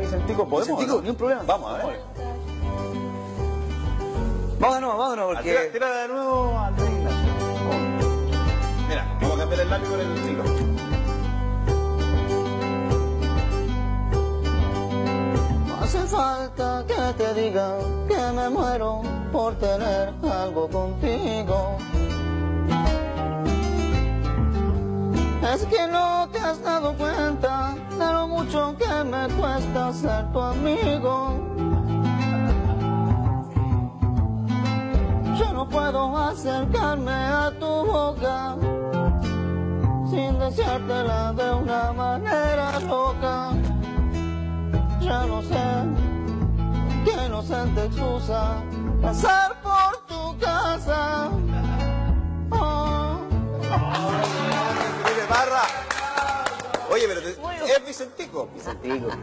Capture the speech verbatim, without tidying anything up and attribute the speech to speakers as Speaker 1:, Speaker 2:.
Speaker 1: Vicentico, ¿podemos?
Speaker 2: Vicentico,
Speaker 1: ¿no?
Speaker 2: ni un problema.
Speaker 1: Vamos, a ver.
Speaker 2: Vámonos, vámonos, porque...
Speaker 1: Tira, tira de nuevo al Rey Ignacio. Mira, vamos a cambiar el lápiz por el micrófono.
Speaker 3: No hace falta que te diga que me muero por tener algo contigo. Es que no te has dado cuenta de lo mucho que me cuesta ser tu amigo. Yo no puedo acercarme a tu boca sin deseártela de una manera loca. Ya no sé qué inocente excusa pasar por tu casa. Oh.
Speaker 1: Barra. Oye, pero te, es Vicentico.
Speaker 2: Vicentico.